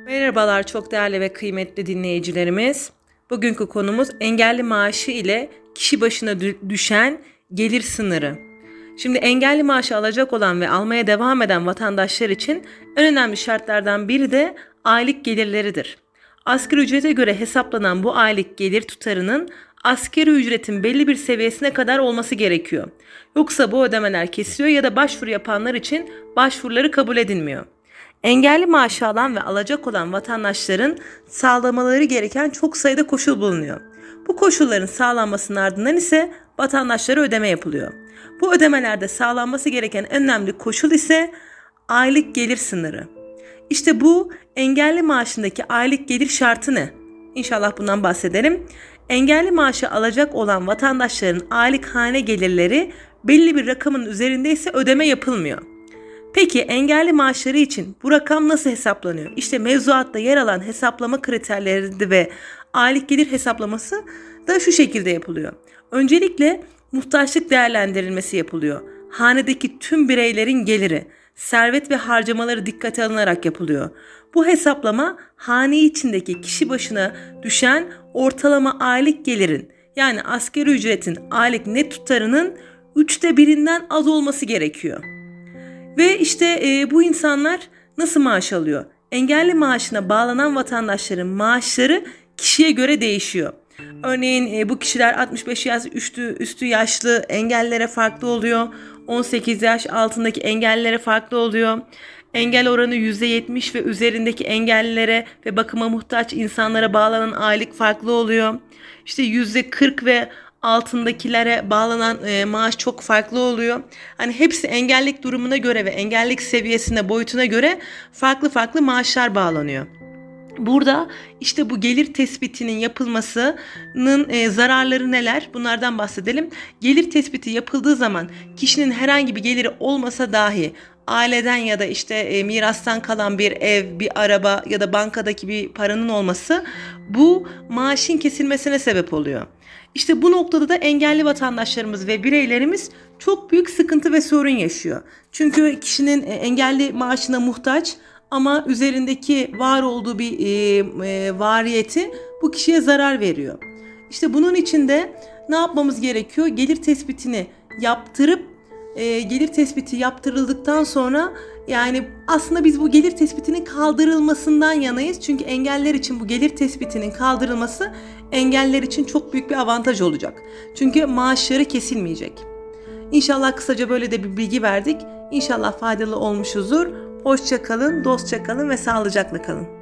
Merhabalar çok değerli ve kıymetli dinleyicilerimiz. Bugünkü konumuz engelli maaşı ile kişi başına düşen gelir sınırı. Şimdi engelli maaşı alacak olan ve almaya devam eden vatandaşlar için en önemli şartlardan biri de aylık gelirleridir. Asgari ücrete göre hesaplanan bu aylık gelir tutarının asgari ücretin belli bir seviyesine kadar olması gerekiyor. Yoksa bu ödemeler kesiliyor ya da başvuru yapanlar için başvuruları kabul edilmiyor. Engelli maaşı alan ve alacak olan vatandaşların sağlamaları gereken çok sayıda koşul bulunuyor. Bu koşulların sağlanmasının ardından ise vatandaşlara ödeme yapılıyor. Bu ödemelerde sağlanması gereken en önemli koşul ise aylık gelir sınırı. İşte bu engelli maaşındaki aylık gelir şartı ne? İnşallah bundan bahsedelim. Engelli maaşı alacak olan vatandaşların aylık hane gelirleri belli bir rakamın üzerindeyse ödeme yapılmıyor. Peki engelli maaşları için bu rakam nasıl hesaplanıyor? İşte mevzuatta yer alan hesaplama kriterleri ve aylık gelir hesaplaması da şu şekilde yapılıyor. Öncelikle muhtaçlık değerlendirilmesi yapılıyor. Hanedeki tüm bireylerin geliri, servet ve harcamaları dikkate alınarak yapılıyor. Bu hesaplama hane içindeki kişi başına düşen ortalama aylık gelirin yani asgari ücretin aylık net tutarının 1/3'ünden az olması gerekiyor. Ve işte bu insanlar nasıl maaş alıyor? Engelli maaşına bağlanan vatandaşların maaşları kişiye göre değişiyor. Örneğin bu kişiler 65 yaş üstü yaşlı engellilere farklı oluyor. 18 yaş altındaki engellilere farklı oluyor. Engel oranı %70 ve üzerindeki engellilere ve bakıma muhtaç insanlara bağlanan aylık farklı oluyor. İşte %40 ve altındakilere bağlanan maaş çok farklı oluyor. Hani hepsi engellilik durumuna göre ve engellilik seviyesine, boyutuna göre farklı maaşlar bağlanıyor. Burada işte bu gelir tespitinin yapılmasının zararları neler? Bunlardan bahsedelim. Gelir tespiti yapıldığı zaman kişinin herhangi bir geliri olmasa dahi aileden ya da işte mirastan kalan bir ev, bir araba ya da bankadaki bir paranın olması bu maaşın kesilmesine sebep oluyor. İşte bu noktada da engelli vatandaşlarımız ve bireylerimiz çok büyük sıkıntı ve sorun yaşıyor. Çünkü kişinin engelli maaşına muhtaç ama üzerindeki var olduğu bir variyeti bu kişiye zarar veriyor. İşte bunun için de ne yapmamız gerekiyor? Gelir tespitini yaptırıp gelir tespiti yaptırıldıktan sonra yani aslında biz bu gelir tespitinin kaldırılmasından yanayız. Çünkü engeller için bu gelir tespitinin kaldırılması engeller için çok büyük bir avantaj olacak. Çünkü maaşları kesilmeyecek. İnşallah kısaca böyle de bir bilgi verdik. İnşallah faydalı olmuşuzdur. Hoşça kalın, dostça kalın ve sağlıcakla kalın.